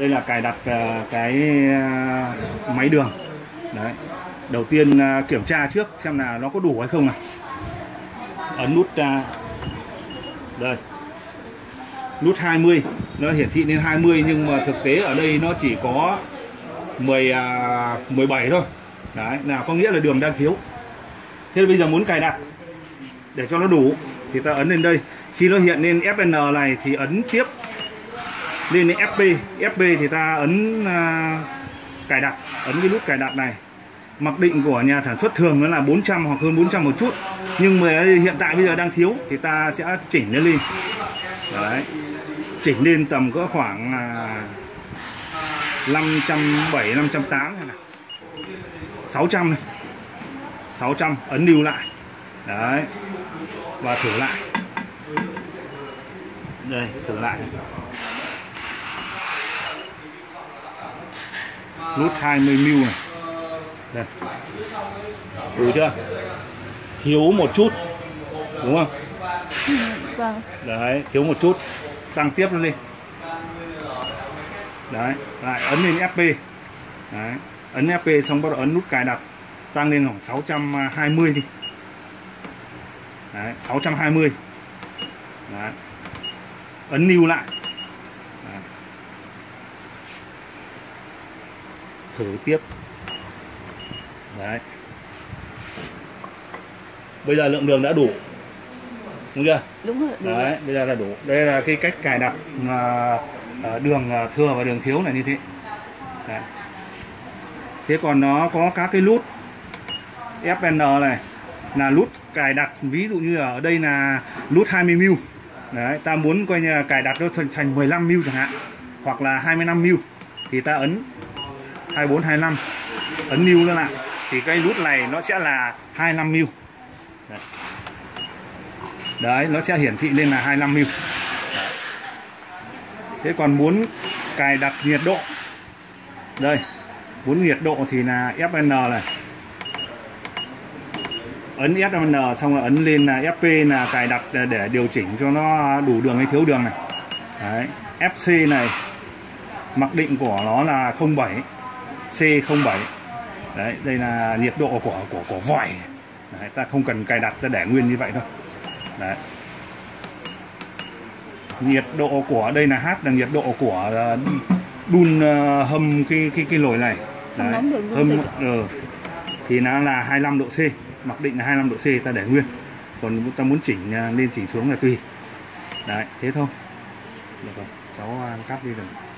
Đây là cài đặt cái máy đường. Đấy. Đầu tiên kiểm tra trước xem là nó có đủ hay không này. Ấn nút đây. Nút 20, nó hiển thị lên 20 nhưng mà thực tế ở đây nó chỉ có 17 thôi. Đấy, nào có nghĩa là đường đang thiếu. Thế bây giờ muốn cài đặt để cho nó đủ thì ta ấn lên đây. Khi nó hiện lên FN này thì ấn tiếp lên đến FP. FP thì ta ấn cài đặt, ấn cái nút cài đặt này. Mặc định của nhà sản xuất thường nó là 400 hoặc hơn 400 một chút. Nhưng mà hiện tại bây giờ đang thiếu thì ta sẽ chỉnh nó lên. Đấy. Chỉnh lên tầm cỡ khoảng 570, 580 này. 600 này. 600 ấn lưu lại. Đấy. Và thử lại. Đây, thử lại. Nút 20mm này. Đây. Đủ chưa? Thiếu một chút. Đúng không? Vâng. Đấy, thiếu một chút. Tăng tiếp nó lên. Đấy, lại ấn lên FP. Đấy, ấn FP xong bắt đầu ấn nút cài đặt. Tăng lên khoảng 620 đi. Đấy, 620. Đấy. Ấn lưu lại. Đấy. Thử tiếp. Đấy. Bây giờ lượng đường đã đủ. Đúng chưa? Đúng rồi. Đúng đấy, rồi. bây giờ là đủ. Đây là cái cách cài đặt đường thừa và đường thiếu là như thế. Đấy. Thế còn nó có các cái nút FN này là nút cài đặt, ví dụ như ở đây là nút 20mm. Đấy, ta muốn coi như cài đặt nó thành 15mm chẳng hạn, hoặc là 25mm thì ta ấn 24, 25, ấn lưu nó lại thì cái nút này nó sẽ là 25mm. Đấy. Đấy, nó sẽ hiển thị lên là 25mm. Thế còn muốn cài đặt nhiệt độ, đây, muốn nhiệt độ thì là FN này, ấn FN xong rồi ấn lên là FP là cài đặt để điều chỉnh cho nó đủ đường hay thiếu đường này. Đấy, FC này mặc định của nó là 07, C07. Đấy, đây là nhiệt độ của vòi. Đấy, ta không cần cài đặt, ta để nguyên như vậy thôi. Đấy. Nhiệt độ của đây là H là nhiệt độ của đun hâm cái nồi này. Đấy. Hâm thì nó là 25 độ C, mặc định là 25 độ C ta để nguyên. Còn ta muốn chỉnh lên chỉnh xuống là tùy. Đấy, thế thôi. Được rồi, cháu cắt đi rồi.